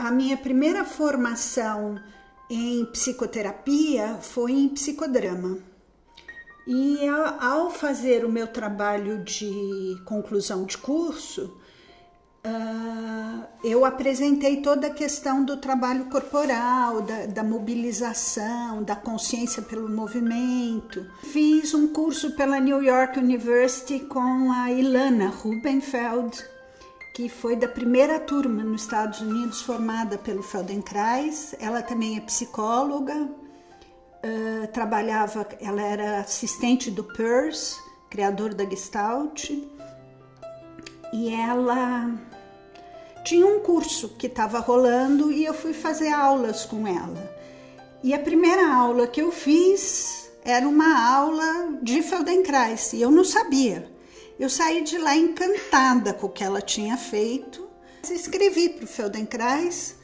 A minha primeira formação em psicoterapia foi em psicodrama. E ao fazer o meu trabalho de conclusão de curso, eu apresentei toda a questão do trabalho corporal, da mobilização, da consciência pelo movimento. Fiz um curso pela New York University com a Ilana Rubenfeld, que foi da primeira turma nos Estados Unidos formada pelo Feldenkrais. Ela também é psicóloga, ela era assistente do Peirce, criador da Gestalt, e ela tinha um curso que estava rolando e eu fui fazer aulas com ela. E a primeira aula que eu fiz era uma aula de Feldenkrais e eu não sabia. Eu saí de lá encantada com o que ela tinha feito. Escrevi para o Feldenkrais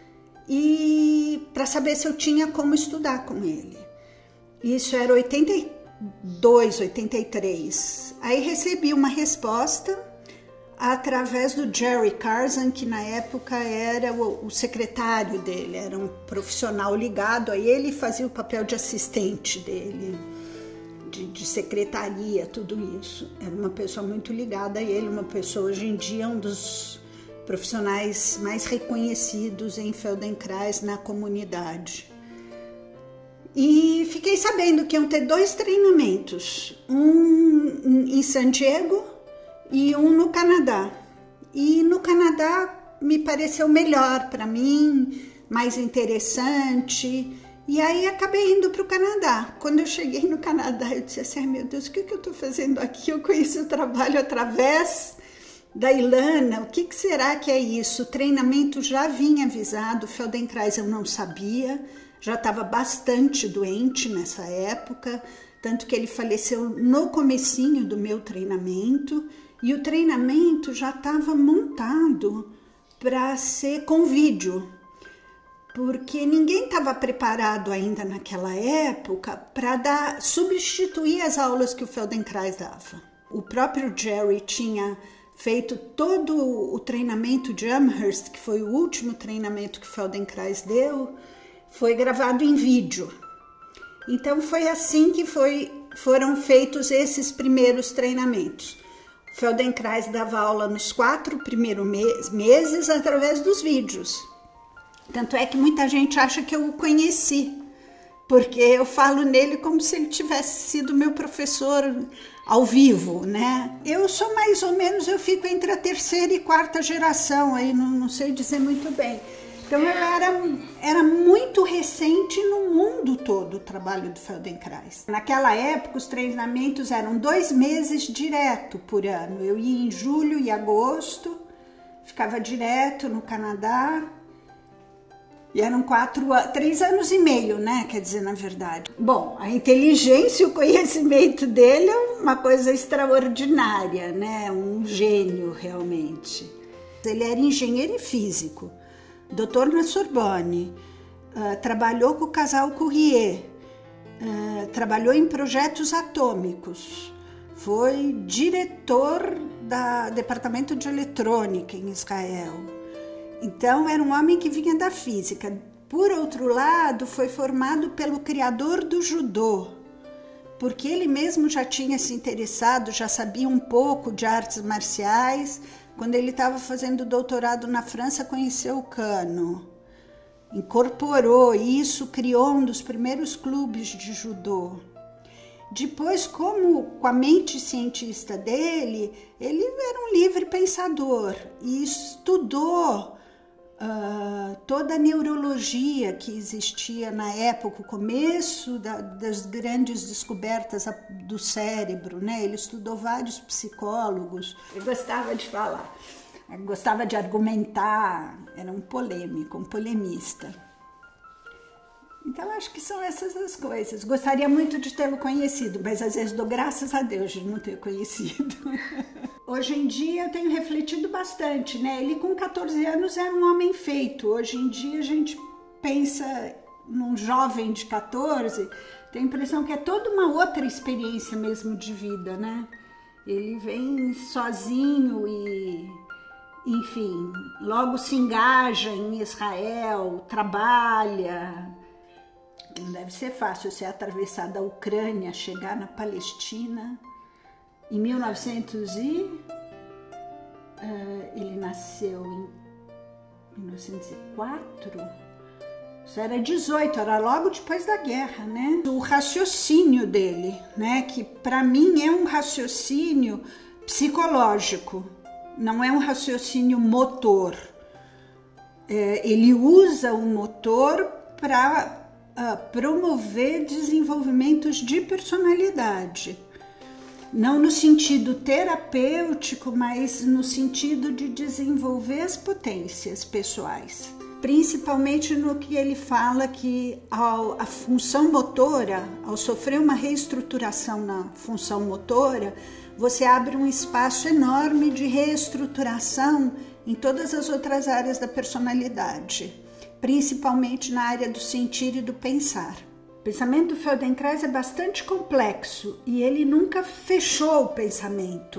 e para saber se eu tinha como estudar com ele. Isso era 82, 83. Aí recebi uma resposta através do Jerry Carson, que na época era o secretário dele, era um profissional ligado a ele e fazia o papel de assistente dele, de secretaria, tudo isso. Era uma pessoa muito ligada a ele, uma pessoa hoje em dia um dos profissionais mais reconhecidos em Feldenkrais na comunidade. E fiquei sabendo que iam ter 2 treinamentos, um em San Diego e um no Canadá. E no Canadá me pareceu melhor para mim, mais interessante. E aí acabei indo para o Canadá. Quando eu cheguei no Canadá, eu disse assim, meu Deus, o que eu estou fazendo aqui? Eu conheci o trabalho através da Ilana. O que será que é isso? O treinamento já vinha avisado, o Feldenkrais eu não sabia, já estava bastante doente nessa época, tanto que ele faleceu no comecinho do meu treinamento, e o treinamento já estava montado para ser com vídeo, porque ninguém estava preparado ainda naquela época para substituir as aulas que o Feldenkrais dava. O próprio Jerry tinha feito todo o treinamento de Amherst, que foi o último treinamento que o Feldenkrais deu, foi gravado em vídeo. Então foi assim que foram feitos esses primeiros treinamentos. O Feldenkrais dava aula nos 4 primeiros meses através dos vídeos. Tanto é que muita gente acha que eu o conheci, porque eu falo nele como se ele tivesse sido meu professor ao vivo, né? Eu sou mais ou menos, eu fico entre a 3ª e 4ª geração, aí não sei dizer muito bem. Então era muito recente no mundo todo o trabalho do Feldenkrais. Naquela época os treinamentos eram 2 meses direto por ano. Eu ia em julho e agosto, ficava direto no Canadá. E eram 3 anos e meio, né? Quer dizer, na verdade. Bom, a inteligência e o conhecimento dele é uma coisa extraordinária, né? Um gênio, realmente. Ele era engenheiro e físico, doutor na Sorbonne, trabalhou com o casal Curie, trabalhou em projetos atômicos, foi diretor do departamento de eletrônica em Israel. Então, era um homem que vinha da física. Por outro lado, foi formado pelo criador do judô, porque ele mesmo já tinha se interessado, já sabia um pouco de artes marciais. Quando ele estava fazendo doutorado na França, conheceu o Kano, incorporou isso, criou um dos primeiros clubes de judô. Depois, com a mente cientista dele, ele era um livre pensador e estudou toda a neurologia que existia na época, o começo das grandes descobertas do cérebro, né? Ele estudou vários psicólogos. Ele gostava de falar, gostava de argumentar, era um polêmico, um polemista. Então, acho que são essas as coisas. Gostaria muito de tê-lo conhecido, mas às vezes dou graças a Deus de não ter conhecido. Hoje em dia eu tenho refletido bastante, né? Ele com 14 anos era um homem feito. Hoje em dia a gente pensa num jovem de 14, tem a impressão que é toda uma outra experiência mesmo de vida, né? Ele vem sozinho enfim, logo se engaja em Israel, trabalha. Não deve ser fácil você atravessar da Ucrânia, chegar na Palestina. Em 1900 ele nasceu em 1904, isso era 18, era logo depois da guerra, né? O raciocínio dele, né, que para mim é um raciocínio psicológico, não é um raciocínio motor. Ele usa o motor para promover desenvolvimentos de personalidade. Não no sentido terapêutico, mas no sentido de desenvolver as potências pessoais. Principalmente no que ele fala que a função motora, ao sofrer uma reestruturação na função motora, você abre um espaço enorme de reestruturação em todas as outras áreas da personalidade, principalmente na área do sentir e do pensar. O pensamento do Feldenkrais é bastante complexo e ele nunca fechou o pensamento.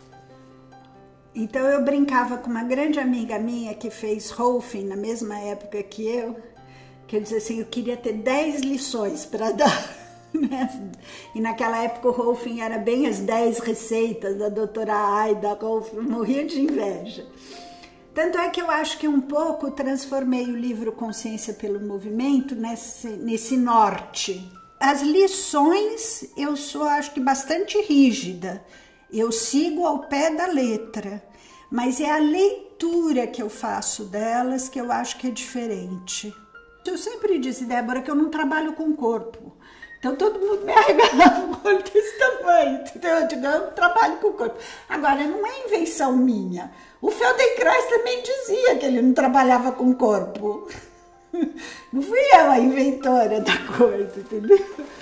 Então eu brincava com uma grande amiga minha que fez Rolfing na mesma época que eu dizia assim, eu queria ter 10 lições para dar. Né? E naquela época o Rolfing era bem as 10 receitas da doutora Aida Rolfing, eu morria de inveja. Tanto é que eu acho que um pouco transformei o livro Consciência pelo Movimento nesse norte. As lições eu sou, acho que, bastante rígida. Eu sigo ao pé da letra. Mas é a leitura que eu faço delas que eu acho que é diferente. Eu sempre disse, Débora, que eu não trabalho com o corpo. Então todo mundo me arregalava o olho desse tamanho. Então eu digo, eu não trabalho com o corpo. Agora, não é invenção minha. O Feldenkrais também dizia que ele não trabalhava com o corpo. Não fui eu a inventora da coisa, entendeu?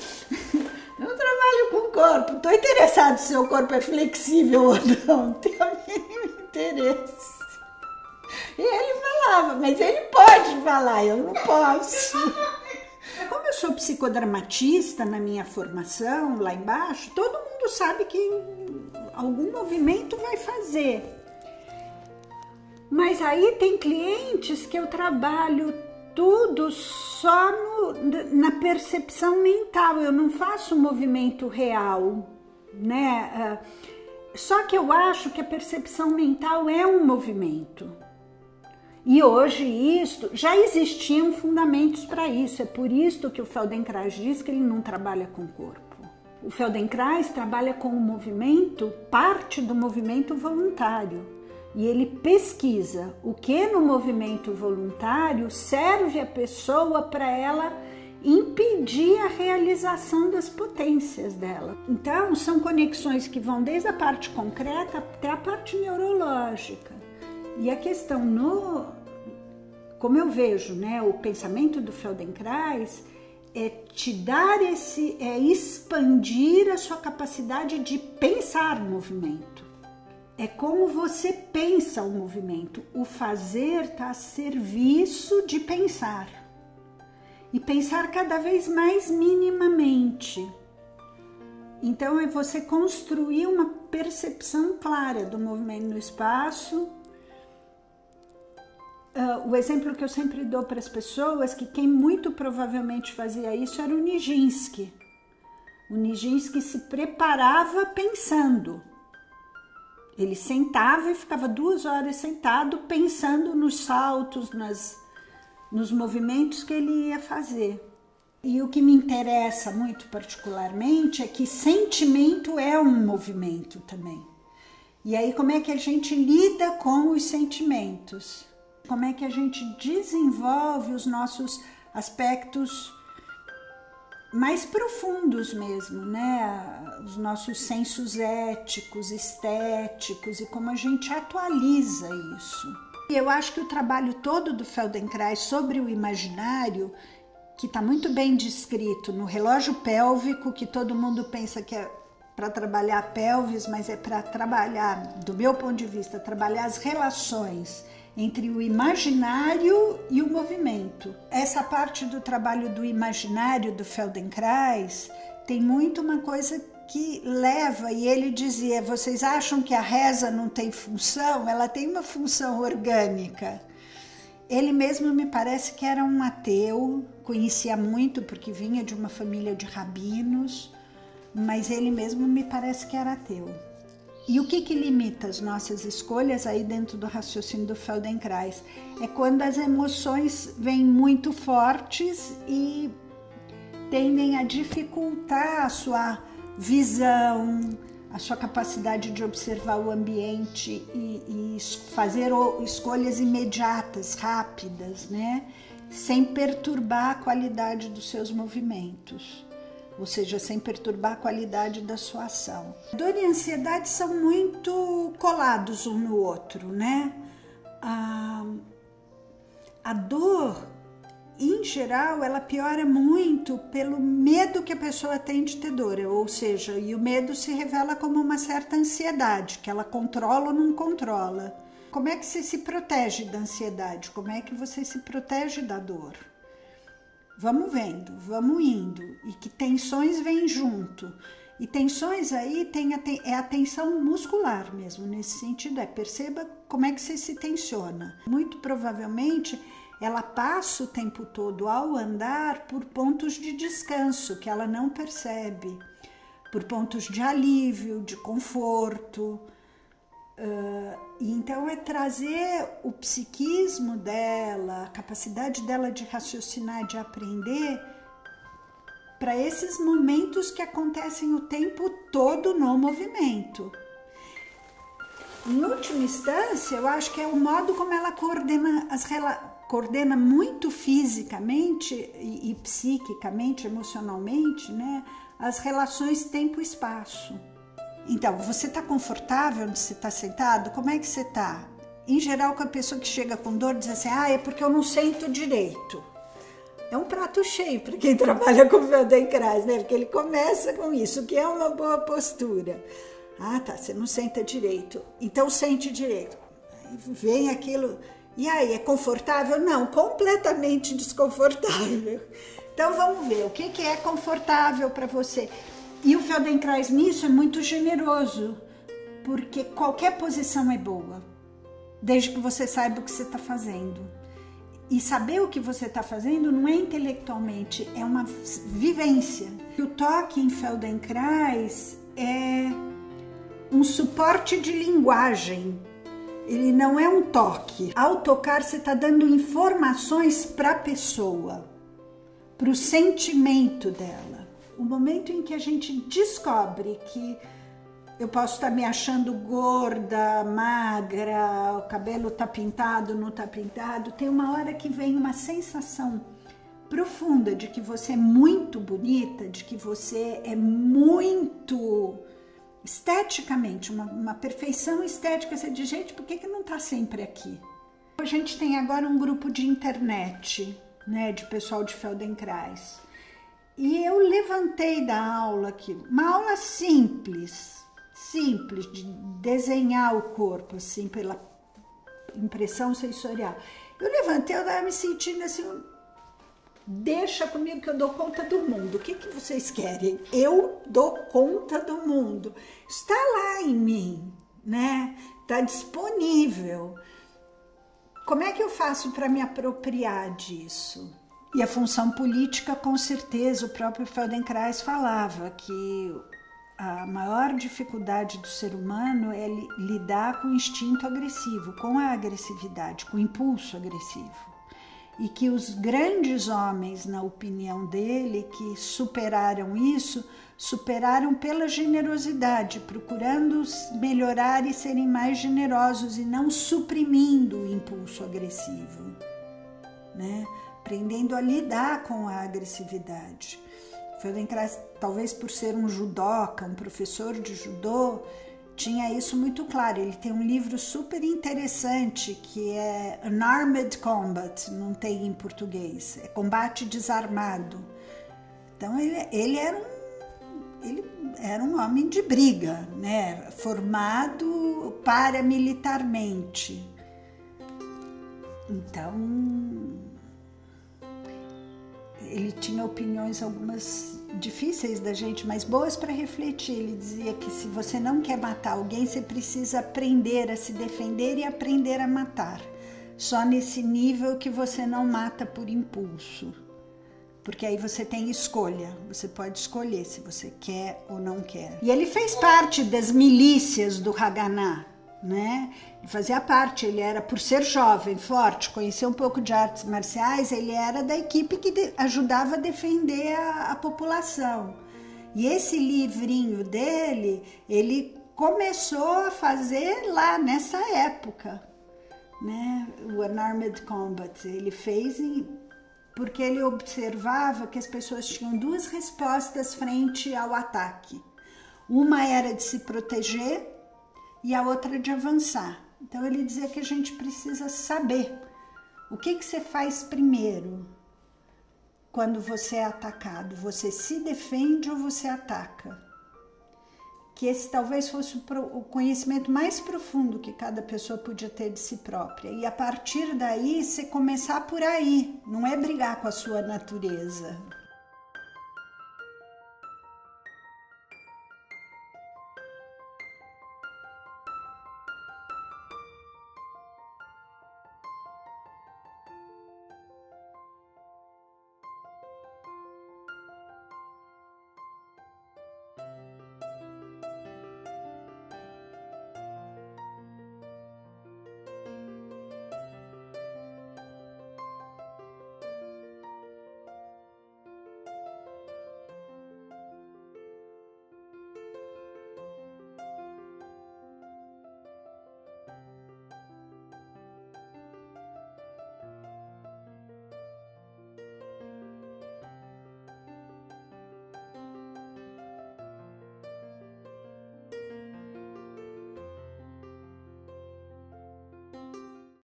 Eu não trabalho com o corpo. Estou interessado se seu corpo é flexível ou não. Não tenho o mínimo interesse. E ele falava, mas ele pode falar, eu não posso. Como eu sou psicodramatista na minha formação, lá embaixo, todo mundo sabe que algum movimento vai fazer. Mas aí tem clientes que eu trabalho tudo só na percepção mental, eu não faço movimento real, né? Só que eu acho que a percepção mental é um movimento. E hoje já existiam fundamentos para isso, é por isso que o Feldenkrais diz que ele não trabalha com o corpo. O Feldenkrais trabalha com o movimento, parte do movimento voluntário. E ele pesquisa o que no movimento voluntário serve a pessoa para ela impedir a realização das potências dela. Então, são conexões que vão desde a parte concreta até a parte neurológica. E a questão, como eu vejo, né, o pensamento do Feldenkrais é te dar expandir a sua capacidade de pensar movimento. É como você pensa o movimento. O fazer está a serviço de pensar. E pensar cada vez mais minimamente. Então, é você construir uma percepção clara do movimento no espaço. O exemplo que eu sempre dou para as pessoas, que quem muito provavelmente fazia isso era o Nijinsky. O Nijinsky se preparava pensando. Ele sentava e ficava 2 horas sentado pensando nos saltos, nos movimentos que ele ia fazer. E o que me interessa muito particularmente é que sentimento é um movimento também. E aí como é que a gente lida com os sentimentos? Como é que a gente desenvolve os nossos aspectos mais profundos mesmo, né? Os nossos sensos éticos, estéticos e como a gente atualiza isso. E eu acho que o trabalho todo do Feldenkrais sobre o imaginário, que está muito bem descrito no relógio pélvico, que todo mundo pensa que é para trabalhar a pelvis, mas é para trabalhar, do meu ponto de vista, trabalhar as relações entre o imaginário e o movimento. Essa parte do trabalho do imaginário do Feldenkrais tem muito uma coisa que leva, e ele dizia, vocês acham que a reza não tem função? Ela tem uma função orgânica. Ele mesmo me parece que era um ateu, conhecia muito porque vinha de uma família de rabinos, mas ele mesmo me parece que era ateu. E o que limita as nossas escolhas aí dentro do raciocínio do Feldenkrais? É quando as emoções vêm muito fortes e tendem a dificultar a sua visão, a sua capacidade de observar o ambiente e fazer escolhas imediatas, rápidas, né? Sem perturbar a qualidade dos seus movimentos, ou seja, sem perturbar a qualidade da sua ação. Dor e ansiedade são muito colados um no outro, né? A dor, em geral, ela piora muito pelo medo que a pessoa tem de ter dor, ou seja, e o medo se revela como uma certa ansiedade, que ela controla ou não controla. Como é que você se protege da ansiedade? Como é que você se protege da dor? Vamos vendo, vamos indo, e que tensões vêm junto. E tensões aí é a tensão muscular mesmo, nesse sentido, perceba como é que você se tensiona. Muito provavelmente, ela passa o tempo todo ao andar por pontos de descanso que ela não percebe, por pontos de alívio, de conforto. E então é trazer o psiquismo dela, a capacidade dela de raciocinar, de aprender, para esses momentos que acontecem o tempo todo no movimento. Em última instância, eu acho que é o modo como ela coordena muito fisicamente e psiquicamente, emocionalmente, né, as relações tempo e espaço. Então, você está confortável onde você está sentado? Como é que você está? Em geral, com a pessoa que chega com dor, diz assim, é porque eu não sento direito. É um prato cheio para quem trabalha com Feldenkrais, né? Porque ele começa com isso, que é uma boa postura. Tá, você não senta direito. Então, sente direito. Aí vem aquilo... E aí, é confortável? Não, completamente desconfortável. Então, vamos ver, o que é confortável para você? E o Feldenkrais nisso é muito generoso, porque qualquer posição é boa, desde que você saiba o que você está fazendo. E saber o que você está fazendo não é intelectualmente, é uma vivência. O toque em Feldenkrais é um suporte de linguagem. Ele não é um toque. Ao tocar, você está dando informações para a pessoa, para o sentimento dela. O momento em que a gente descobre que eu posso estar me achando gorda, magra, o cabelo está pintado, não está pintado, tem uma hora que vem uma sensação profunda de que você é muito bonita, de que você é muito... esteticamente, uma perfeição estética. Você diz, gente, por que não está sempre aqui? A gente tem agora um grupo de internet, né, de pessoal de Feldenkrais. E eu levantei da aula aqui, uma aula simples, de desenhar o corpo, assim, pela impressão sensorial. Eu levantei, eu estava me sentindo assim, deixa comigo que eu dou conta do mundo. O que vocês querem? Eu dou conta do mundo. Está lá em mim, né? Está disponível. Como é que eu faço para me apropriar disso? E a função política, com certeza, o próprio Feldenkrais falava que a maior dificuldade do ser humano é lidar com o instinto agressivo, com a agressividade, com o impulso agressivo. E que os grandes homens, na opinião dele, que superaram isso, superaram pela generosidade, procurando melhorar e serem mais generosos e não suprimindo o impulso agressivo, né? Aprendendo a lidar com a agressividade. Feldenkrais, talvez por ser um judoca, um professor de judô, tinha isso muito claro. Ele tem um livro super interessante que é Unarmed Combat, não tem em português, é Combate Desarmado. Então ele era um homem de briga, né? Formado paramilitarmente. Então ele tinha opiniões algumas difíceis da gente, mas boas para refletir. Ele dizia que se você não quer matar alguém, você precisa aprender a se defender e aprender a matar. Só nesse nível que você não mata por impulso. Porque aí você tem escolha, você pode escolher se você quer ou não quer. E ele fez parte das milícias do Haganah, né? Ele fazia parte, ele era, por ser jovem, forte, conhecer um pouco de artes marciais, ele era da equipe que ajudava a defender a população. E esse livrinho dele, ele começou a fazer lá nessa época, né? O Unarmed Combat, ele fez porque ele observava que as pessoas tinham duas respostas frente ao ataque. Uma era de se proteger e a outra de avançar. Então ele dizia que a gente precisa saber o que você faz primeiro quando você é atacado. Você se defende ou você ataca? Que esse talvez fosse o conhecimento mais profundo que cada pessoa podia ter de si própria. E a partir daí, você começar por aí, não é brigar com a sua natureza.